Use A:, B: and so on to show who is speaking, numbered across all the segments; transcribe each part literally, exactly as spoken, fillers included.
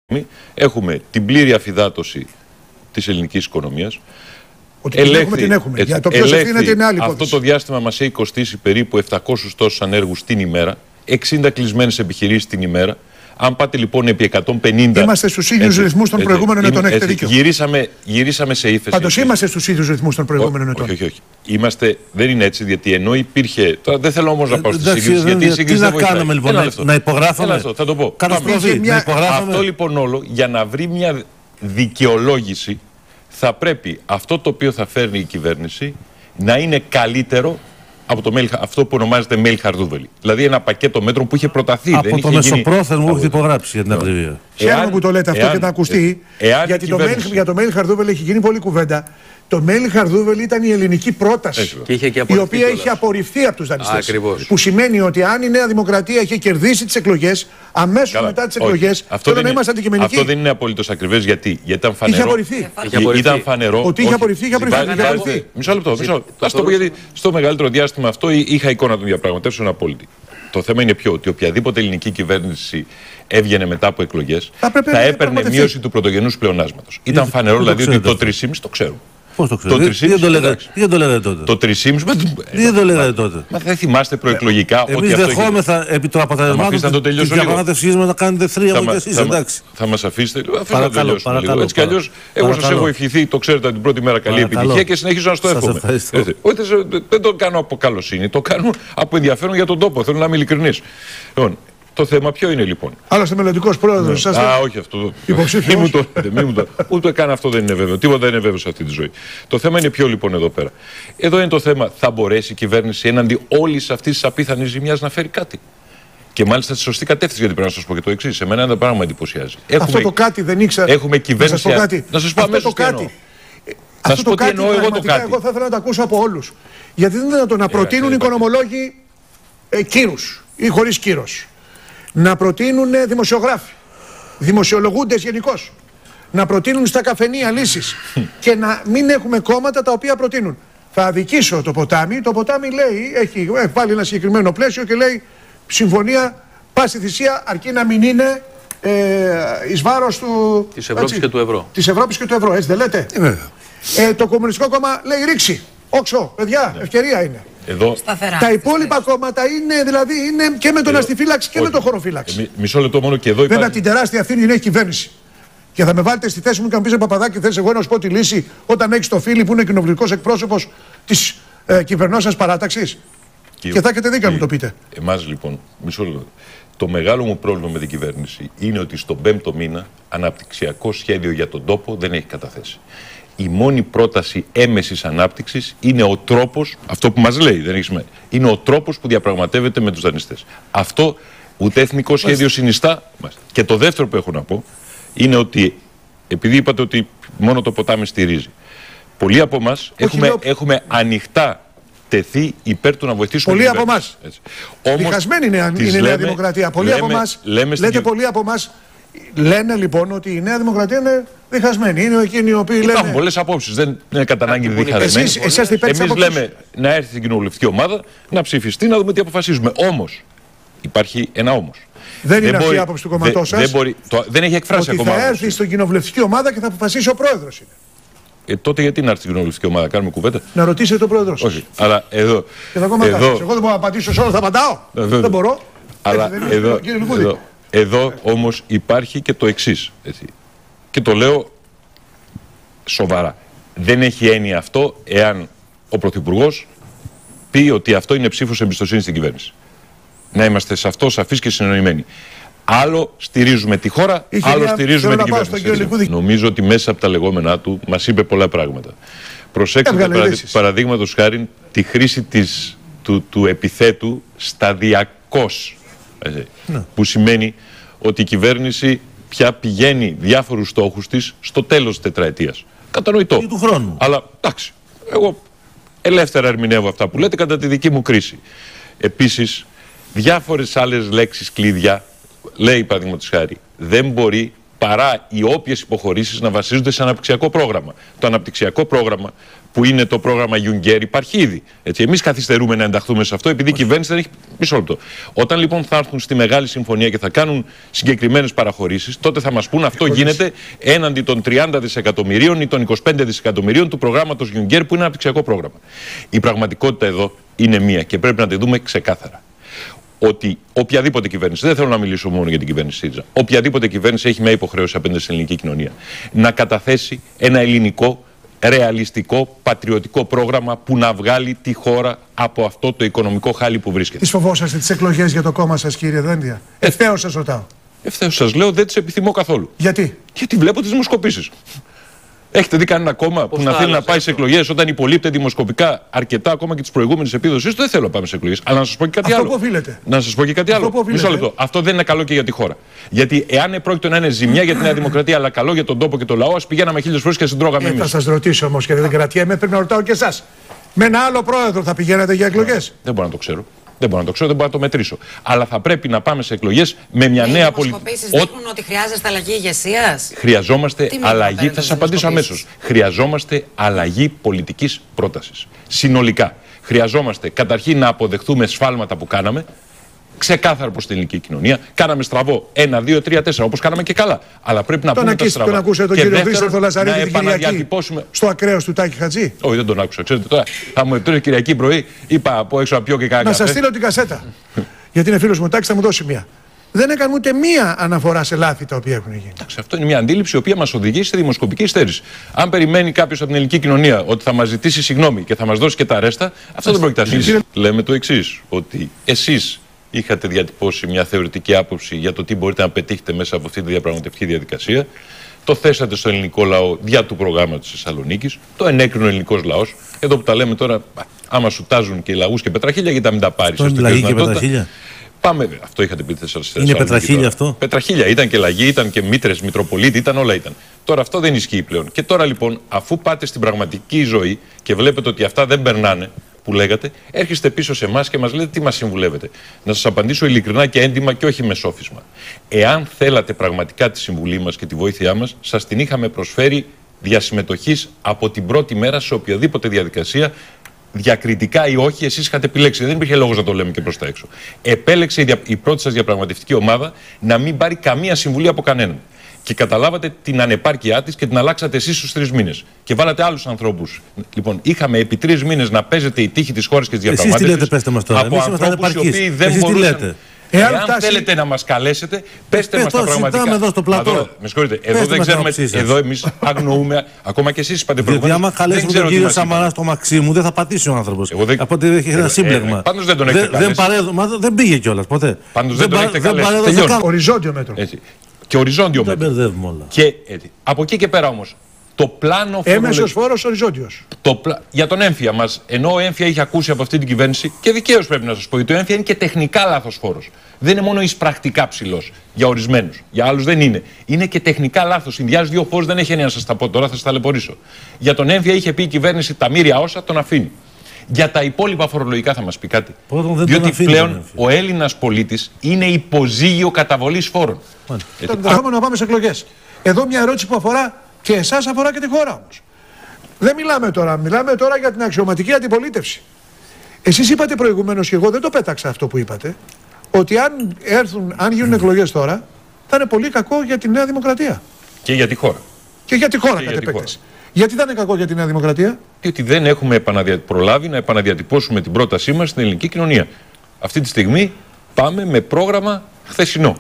A: Έχουμε την πλήρη αφυδάτωση της ελληνικής οικονομίας.
B: Ότι την έχουμε, την έχουμε.
A: Έτσι,
B: Για το ποιος ευθύνεται είναι άλλη υπόθεση.
A: Αυτό το διάστημα μας έχει κοστίσει περίπου επτακόσιους τόσους ανέργους την ημέρα, εξήντα κλεισμένες επιχειρήσεις την ημέρα. Αν πάτε λοιπόν επί εκατόν πενήντα.
B: Είμαστε στους ίδιους ρυθμούς των προηγούμενων ετών. Έχετε δίκιο.
A: Γυρίσαμε, γυρίσαμε σε ύφεση.
B: Πάντως είμαστε στους ίδιους ρυθμούς των προηγούμενων ετών.
A: Όχι, όχι, όχι. Είμαστε, δεν είναι έτσι, γιατί ενώ υπήρχε. Τώρα δεν θέλω όμως να πάω στη σύγκριση. Γιατί η σύγκριση
C: τι να κάνουμε λοιπόν, να, να υπογράφουμε.
A: Θα το πω.
C: Μια...
A: Αυτό λοιπόν όλο για να βρει μια δικαιολόγηση θα πρέπει αυτό το οποίο θα φέρνει η κυβέρνηση να είναι καλύτερο από το mail, αυτό που ονομάζεται mail χαρδούβελη. Δηλαδή ένα πακέτο μέτρων που είχε προταθεί.
C: Από
A: δεν
C: το
A: είχε
C: μεσοπρόθεσμο που έχει υπογράψει για την ακριβία.
B: Χαίρομαι που το λέτε αυτό εάν, και να ακουστεί.
A: Εάν
B: γιατί το
A: κυβέρνηση...
B: mail, για το mail χαρδούβελη έχει γίνει πολλή κουβέντα. Το mail χαρδούβελη ήταν η ελληνική πρόταση.
D: Και είχε και
B: η οποία είχε απορριφθεί από τους δανειστές.
D: Ακριβώς.
B: Που σημαίνει ότι αν η Νέα Δημοκρατία είχε κερδίσει τις εκλογές, αμέσως μετά τις εκλογές, τώρα να είμαστε αντικειμενικοί.
A: Αυτό δεν είναι απολύτως ακριβές, γιατί, γιατί ήταν φανερό.
B: Είχε απορριφθεί.
A: Είχε απορριφθεί. Ήταν φανερό.
B: Ότι είχε απορριφθεί, είχε απορριφθεί.
A: Μισό λεπτό. Θα σου το πω, γιατί στο μεγαλύτερο διάστημα αυτό είχα εικόνα των διαπραγματεύσεων απόλυτη. Το θέμα είναι ποιο, ότι οποιαδήποτε ελληνική κυβέρνηση έβγαινε μετά από εκλογές θα, θα έπαιρνε μείωση του πρωτογενούς πλεονάσματος. Ήταν φανερό δηλαδή ότι το τρία κόμμα πέντε το ξέρουμε.
C: Πώς το ξέρετε, δεν το λέγατε τότε.
A: Το τρία κόμμα πέντε
C: δεν το λέγατε τότε.
A: Μα δεν θυμάστε προεκλογικά ότι
C: εμείς δεχόμεθα επί το αποτελεσμάτων της διαπραγματευσής μας να κάνετε θρία από εσείς, εντάξει.
A: Θα μας αφήσετε λίγο, αφήστε να τελειώσουμε λίγο. Έτσι κι αλλιώς εγώ σας έχω ευχηθεί, το ξέρετε, την πρώτη μέρα καλή επιτυχία και συνεχίζω να στο εύχομαι. Δεν το κάνω από καλοσύνη, το κάνω από ενδιαφέρον για τον τόπο, θέλω να είμαι ειλικρινής. Το θέμα ποιο είναι λοιπόν.
B: Άλλωστε μελλοντικός πρόεδρος.
A: Ναι. Α, όχι αυτό. Μη μου το λέτε. Ούτε καν αυτό δεν είναι βέβαιο. Τίποτα δεν είναι βέβαιο σε αυτή τη ζωή. Το θέμα είναι ποιο λοιπόν εδώ πέρα. Εδώ είναι το θέμα. Θα μπορέσει η κυβέρνηση έναντι όλη αυτή τη απίθανη ζημιά να φέρει κάτι. Και μάλιστα στη σωστή κατεύθυνση, γιατί πρέπει να σα πω και το εξής. Εμένα ένα πράγμα με εντυπωσιάζει.
B: Έχουμε, αυτό το κάτι δεν ήξερα.
A: Έχουμε κυβέρνηση.
B: Να, κάτι.
A: να σα πω αμέσως τι εννοώ.
B: Αυτό το κάτι εννοώ εγώ το κάτι. Εγώ θα ήθελα να το ακούσω από όλους. Γιατί δεν είναι δυνατόν να προτείνουν οικονομολόγοι κύρους ή χωρίς κύρος. Να προτείνουν δημοσιογράφοι, δημοσιολογούντες γενικώς, να προτείνουν στα καφενεία λύσεις και να μην έχουμε κόμματα τα οποία προτείνουν. Θα αδικήσω το ποτάμι, το ποτάμι λέει, έχει βάλει ένα συγκεκριμένο πλαίσιο και λέει συμφωνία πάση θυσία αρκεί να μην είναι ε, εις βάρος του...
D: Της Ευρώπης έτσι, και του ευρώ.
B: Της Ευρώπης και του ευρώ, έτσι δεν λέτε. Ε, το Κομμουνιστικό Κόμμα λέει ρήξη, όξο, παιδιά, ευκαιρία είναι.
A: Εδώ...
B: Τα υπόλοιπα κόμματα είναι, δηλαδή, είναι και με τον αστιφύλαξη και όχι. με τον χωροφύλαξη.
A: Ε, μισό λεπτό μόνο και εδώ υπάρχει.
B: Βέβαια την τεράστια ευθύνη την έχει η κυβέρνηση. Και θα με βάλετε στη θέση μου και να πει Παπαδάκη, θες εγώ να σου πω τη λύση όταν έχει το φίλι που είναι κοινοβουλευτικός εκπρόσωπος της ε, κυβερνώσας παράταξης. Και, και θα έχετε δίκιο να μου το πείτε.
A: Εμάς λοιπόν, μισό λεπτό. Το μεγάλο μου πρόβλημα με την κυβέρνηση είναι ότι στον πέμπτο μήνα αναπτυξιακό σχέδιο για τον τόπο δεν έχει καταθέσει. Η μόνη πρόταση έμεσης ανάπτυξης είναι ο τρόπος, αυτό που μας λέει, δεν έχει σημασία, είναι ο τρόπος που διαπραγματεύεται με τους δανειστές. Αυτό ούτε εθνικό σχέδιο συνιστά. Και το δεύτερο που έχω να πω είναι ότι, επειδή είπατε ότι μόνο το ποτάμι στηρίζει, πολλοί από εμάς έχουμε, λέω... έχουμε ανοιχτά τεθεί υπέρ του να βοηθήσουμε.
B: Πολλοί από εμάς. Διχασμένη είναι η Νέα λέμε, Δημοκρατία. Πολλοί λέμε, από εμάς. Λέτε στην... πολλοί από εμάς. Λένε λοιπόν ότι η Νέα Δημοκρατία είναι διχασμένη. Είναι εκείνοι οι οποίοι λένε.
A: Υπάρχουν πολλές απόψεις. Δεν είναι κατά ανάγκη διχασμένοι. Εμείς λέμε να έρθει η κοινοβουλευτική ομάδα, να ψηφιστεί, να δούμε τι αποφασίζουμε. Όμως υπάρχει ένα όμως.
B: Δεν, δεν είναι μπορεί, αυτή η άποψη του κομματός σας.
A: Δεν, μπορεί, το, δεν έχει εκφράσει
B: ότι
A: ακόμα.
B: Θα έρθει στην κοινοβουλευτική ομάδα και θα αποφασίσει ο πρόεδρος.
A: Ε, τότε γιατί να έρθει στην κοινοβουλευτική ομάδα, κάνουμε κουβέντα.
B: Να ρωτήσετε τον πρόεδρο σας.
A: Όχι. Αλλά εδώ.
B: Και θα εδώ εγώ δεν μπορώ να απαντήσω σε όλα, θα απαντάω. Εδώ, δεν μπορώ.
A: Αλλά έτσι, εδώ, εδώ, εδώ, εδώ όμως υπάρχει και το εξής. Έτσι. Και το λέω σοβαρά. Δεν έχει έννοια αυτό εάν ο Πρωθυπουργός πει ότι αυτό είναι ψήφος εμπιστοσύνης στην κυβέρνηση. Να είμαστε σε αυτό σαφείς και συνεννοημένοι. Άλλο στηρίζουμε τη χώρα, Είχε άλλο στηρίζουμε την κυβέρνηση. Νομίζω ότι μέσα από τα λεγόμενά του μας είπε πολλά πράγματα. Προσέξτε παραδείγματος χάρη τη χρήση της, του, του επιθέτου σταδιακός. Ναι. Που σημαίνει ότι η κυβέρνηση πια πηγαίνει διάφορους στόχους της στο τέλος της τετραετίας. Κατανοητό.
C: Ή του χρόνου.
A: Αλλά εντάξει, εγώ ελεύθερα ερμηνεύω αυτά που λέτε κατά τη δική μου κρίση. Επίσης, διάφορες άλλες λέξεις κλειδιά, λέει παραδείγματος χάρη, δεν μπορεί παρά οι όποιες υποχωρήσεις να βασίζονται σε αναπτυξιακό πρόγραμμα. Το αναπτυξιακό πρόγραμμα, που είναι το πρόγραμμα Juncker, υπάρχει ήδη. Εμείς καθυστερούμε να ενταχθούμε σε αυτό, επειδή η κυβέρνηση δεν έχει. Μισό λεπτό. Όταν λοιπόν θα έρθουν στη μεγάλη συμφωνία και θα κάνουν συγκεκριμένες παραχωρήσεις, τότε θα μας πούν αυτό γίνεται έναντι των τριάντα δισεκατομμυρίων ή των είκοσι πέντε δισεκατομμυρίων του προγράμματος Juncker, που είναι αναπτυξιακό πρόγραμμα. Η πραγματικότητα εδώ είναι μία και πρέπει να τη δούμε ξεκάθαρα. Ότι οποιαδήποτε κυβέρνηση, δεν θέλω να μιλήσω μόνο για την κυβέρνηση ΣΥΡΙΖΑ, οποιαδήποτε κυβέρνηση έχει μια υποχρέωση απέναντι στην ελληνική κοινωνία να καταθέσει ένα ελληνικό, ρεαλιστικό, πατριωτικό πρόγραμμα που να βγάλει τη χώρα από αυτό το οικονομικό χάλι που βρίσκεται. Τις
B: φοβόσαστε τις εκλογές για το κόμμα σας, κύριε Δένδια? Ε, Ευθέως σας ρωτάω.
A: Ευθέως σας λέω, δεν τις επιθυμώ καθόλου.
B: Γιατί?
A: Γιατί βλέπω τις δημοσκοπήσεις. Έχετε δει κανένα κόμμα που να θέλει να πάει σε εκλογές όταν υπολείπεται δημοσκοπικά αρκετά ακόμα και τις προηγούμενες επίδοσεις? Δεν θέλω να πάμε σε εκλογές. Αλλά να σας πω και κάτι
B: αυτό
A: άλλο.
B: Αυτό που οφείλετε.
A: Να σας πω και κάτι
B: αυτό
A: άλλο. Μισό λεπτό. Αυτό δεν είναι καλό και για τη χώρα. Γιατί εάν πρόκειται να είναι ζημιά για τη Νέα Δημοκρατία, αλλά καλό για τον τόπο και το λαό, ας πηγαίναμε χίλιες φορές και συντρώγαμε εμείς.
B: Θα σας ρωτήσω όμως και δεν κρατιέμαι, πρέπει να ρωτάω και εσάς. Με ένα άλλο πρόεδρο θα πηγαίνατε για εκλογές?
A: Δεν μπορώ να το ξέρω. Δεν μπορώ να το ξέρω, δεν μπορώ να το μετρήσω. Αλλά θα πρέπει να πάμε σε εκλογές με μια νέα πολιτική.
D: Οι δημοσκοπήσεις δείχνουν ότι χρειάζεστε αλλαγή ηγεσίας.
A: Χρειαζόμαστε αλλαγή, θα σας απαντήσω αμέσως. Χρειαζόμαστε αλλαγή πολιτικής πρότασης. Συνολικά. Χρειαζόμαστε καταρχήν να αποδεχθούμε σφάλματα που κάναμε. Ξεκάθαρα προς την ελληνική κοινωνία. Κάναμε στραβό ένα, δύο, τρία, τέσσερα, όπως κάναμε και καλά. Αλλά πρέπει να
B: τον
A: πούμε τα στραβά.
B: Τον ακούσατε τον κύριο Χρήστο Λαζαρίδη την Κυριακή στο ακραίος του Τάκη Χατζή?
A: Όχι, δεν τον άκουσα. Ξέρετε τώρα, θα μου επιτρέψει Κυριακή πρωί, είπα από έξω να πιω και κάνα.
B: Να σας στείλω την κασέτα. Γιατί είναι φίλος μου, Τάκη, θα μου δώσει μία. Δεν έκανε ούτε μία αναφορά σε λάθη τα οποία έχουν γίνει.
A: Εντάξει, αυτό είναι μια αντίληψη η οποία μας οδηγεί σε δημοσκοπική υστέρηση. Αν περιμένει κάποιος από την ελληνική κοινωνία ότι θα μας ζητήσει συγγνώμη και θα μας δώσει και τα ρέστα, αυτό δεν πρόκειται να γίνει. Λέμε το εξής, ότι εσείς είχατε διατυπώσει μια θεωρητική άποψη για το τι μπορείτε να πετύχετε μέσα από αυτή τη διαπραγματευτική διαδικασία. Το θέσατε στο ελληνικό λαό δια του προγράμματος της Θεσσαλονίκης. Το ενέκρινε ο ελληνικός λαός. Εδώ που τα λέμε τώρα, άμα σου τάζουν και λαγούς και πετραχίλια, γιατί να μην τα πάρεις.
C: Λαγί και πετραχίλια.
A: Πάμε, αυτό είχατε πει Θεσσαλονίκη.
C: Είναι πετραχίλια αυτό?
A: Πετραχίλια, ήταν και λαγί, ήταν και μήτρες, μητροπολίτη, ήταν όλα ήταν. Τώρα αυτό δεν ισχύει πλέον. Και τώρα λοιπόν, αφού πάτε στην πραγματική ζωή και βλέπετε ότι αυτά δεν περνάνε, που λέγατε, έρχεστε πίσω σε εμάς και μας λέτε τι μας συμβουλεύετε. Να σας απαντήσω ειλικρινά και έντιμα και όχι με σόφισμα. Εάν θέλατε πραγματικά τη συμβουλή μας και τη βοήθειά μας, σας την είχαμε προσφέρει διασυμμετοχής από την πρώτη μέρα σε οποιαδήποτε διαδικασία, διακριτικά ή όχι, εσείς είχατε επιλέξει. Δεν υπήρχε λόγος να το λέμε και προς τα έξω. Επέλεξε η, δια... η πρώτη σας διαπραγματευτική ομάδα να μην πάρει καμία συμβουλή από κανέναν. Και καταλάβατε την ανεπάρκειά της και την αλλάξατε εσείς στους τρεις μήνες. Και βάλατε άλλους ανθρώπους. Λοιπόν, είχαμε επί τρεις μήνες να παίζετε η τύχη της χώρας και της διαπραγμάτευσης.
C: Εσείς τι λέτε, πέστε μας τώρα.
A: Από ανθρώπους οι οποίοι δεν
C: εσείς
A: μπορούσαν.
C: Τι λέτε.
A: Εάν, Εάν φτάσει... θέλετε να μας καλέσετε, πέστε μας τα πραγματικά.
C: Εδώ στο πλατό.
A: Τώρα, με συγχωρείτε, εδώ δεν ξέρουμε. Εδώ εμείς αγνοούμε, ακόμα και εσείς είπατε προηγουμένως.
C: Γιατί άμα καλέσουμε τον κύριο Σαμαρά στο Μαξίμου, δεν θα πατήσει ο άνθρωπος.
A: Δεν...
C: Από ότι έχει ένα σύμπλεγμα.
A: Πάντως δεν τον έχετε καλέσει.
C: Δεν πήγε κιόλας ποτέ.
A: Πάντως δεν τον έχετε καλέσει.
B: Οριζόντιο μέτρο.
A: Και οριζόντιο μέτρο. Και έτσι. Από εκεί και πέρα όμως, το πλάνο
B: έμεσος φόρος οριζόντιος.
A: Πλα... Για τον έμφυα μας, ενώ ο έμφυα είχε ακούσει από αυτή την κυβέρνηση, και δικαίως πρέπει να σας πω, ότι το έμφυα είναι και τεχνικά λάθος φόρος. Δεν είναι μόνο εισπρακτικά ψηλός για ορισμένους. Για άλλους δεν είναι. Είναι και τεχνικά λάθος. Συνδυάζει δύο φόρους, δεν έχει έννοια να σας τα πω τώρα, θα σας ταλαιπωρήσω. Για τον έμφυα είχε πει η κυβέρνηση τα μοίρια όσα τον αφήνει. Για τα υπόλοιπα φορολογικά θα μας πει κάτι. Διότι πλέον ο Έλληνας πολίτης είναι υποζύγιο καταβολής φόρων.
B: Το ενδεχόμενο να πάμε σε εκλογές. Εδώ μια ερώτηση που αφορά και εσάς, αφορά και τη χώρα όμως. Δεν μιλάμε τώρα, μιλάμε τώρα για την αξιωματική αντιπολίτευση. Εσείς είπατε προηγουμένως, και εγώ δεν το πέταξα αυτό που είπατε, ότι αν, έρθουν, αν γίνουν εκλογές τώρα, θα είναι πολύ κακό για τη Νέα Δημοκρατία.
A: Και για τη χώρα.
B: Και για τη χώρα κατ' επέκταση. Γιατί θα είναι κακό για τη Νέα Δημοκρατία?
A: Διότι δεν έχουμε επαναδια... προλάβει να επαναδιατυπώσουμε την πρότασή μας στην ελληνική κοινωνία. Αυτή τη στιγμή πάμε με πρόγραμμα χθεσινό.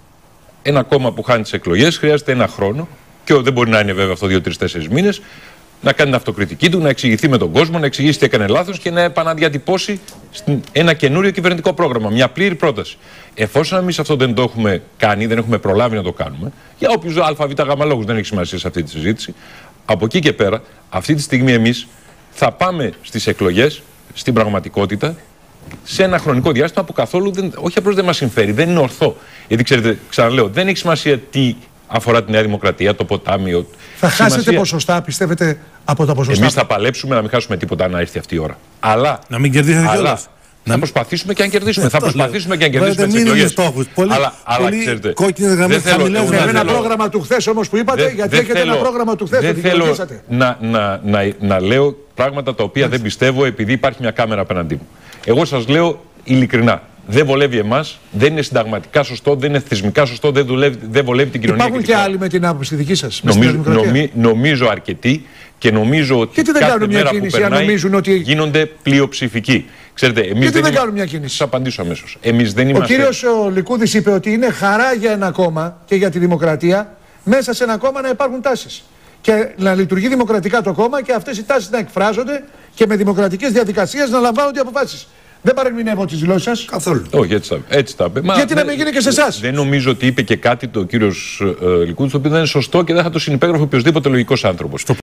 A: Ένα κόμμα που χάνει τις εκλογές χρειάζεται ένα χρόνο, και δεν μπορεί να είναι βέβαια αυτό δύο, τρεις, τέσσερις μήνες, να κάνει την αυτοκριτική του, να εξηγηθεί με τον κόσμο, να εξηγήσει τι έκανε λάθος και να επαναδιατυπώσει ένα καινούριο κυβερνητικό πρόγραμμα, μια πλήρη πρόταση. Εφόσον εμείς αυτό δεν το έχουμε κάνει, δεν έχουμε προλάβει να το κάνουμε, για όποιους ΑΒΓ λόγους δεν έχει σημασία σε αυτή τη συζήτηση, από εκεί και πέρα, αυτή τη στιγμή εμείς θα πάμε στις εκλογές, στην πραγματικότητα, σε ένα χρονικό διάστημα που καθόλου δεν, όχι απλώς δεν μας συμφέρει, δεν είναι ορθό. Γιατί ξέρετε, ξαναλέω, δεν έχει σημασία τι αφορά τη Νέα Δημοκρατία, το ποτάμιο.
B: Θα σημασία... χάσετε ποσοστά, πιστεύετε, από τα ποσοστά?
A: Εμείς θα παλέψουμε να μην χάσουμε τίποτα να έρθει αυτή η ώρα. Αλλά,
C: να μην κερδίσετε κιόλας.
A: Θα προσπαθήσουμε και αν κερδίσουμε. Θα προσπαθήσουμε και αν κερδίσουμε τις εκλογές. Αλλά, αλλά ξέρετε,
B: δεν θέλω ένα πρόγραμμα του χθες όμως που είπατε, γιατί έχετε ένα πρόγραμμα του χθες.
A: Δεν θέλω να, να, να, να λέω πράγματα τα οποία δεν πιστεύω επειδή υπάρχει μια κάμερα απέναντί μου. Εγώ σας λέω ειλικρινά. Δεν βολεύει εμάς, δεν είναι συνταγματικά σωστό, δεν είναι θεσμικά σωστό, δεν, δουλεύει, δεν βολεύει την κοινωνία.
B: Υπάρχουν και, και άλλοι με την άποψη δική σας.
A: Νομίζω, νομι, νομίζω αρκετοί και νομίζω ότι
B: γιατί
A: κάθε
B: δεν
A: μέρα
B: κίνηση,
A: που περνάει
B: ότι...
A: γίνονται πλειοψηφικοί. Ξέρετε, εμείς
B: γιατί
A: δεν,
B: δεν
A: είμα...
B: κάνουν μια κίνηση.
A: Θα απαντήσω αμέσως. Εμείς δεν είμαστε...
B: Ο κύριος ο Λικούδης είπε ότι είναι χαρά για ένα κόμμα και για τη δημοκρατία μέσα σε ένα κόμμα να υπάρχουν τάσεις. Και να λειτουργεί δημοκρατικά το κόμμα και αυτές οι τάσεις να εκφράζονται και με δημοκρατικές διαδικασίες να λαμβάνονται οι αποφάσεις. Δεν παρεμηνεύω τις δηλώσεις σας.
C: Καθόλου.
A: Όχι, έτσι τα, έτσι τα είπε.
B: Γιατί να μην γίνει και σε εσάς.
A: Δεν νομίζω ότι είπε και κάτι το κύριος ε, Λικούδης το οποίο δεν είναι σωστό και δεν θα το συνυπέγραφε οποιοδήποτε λογικός άνθρωπος.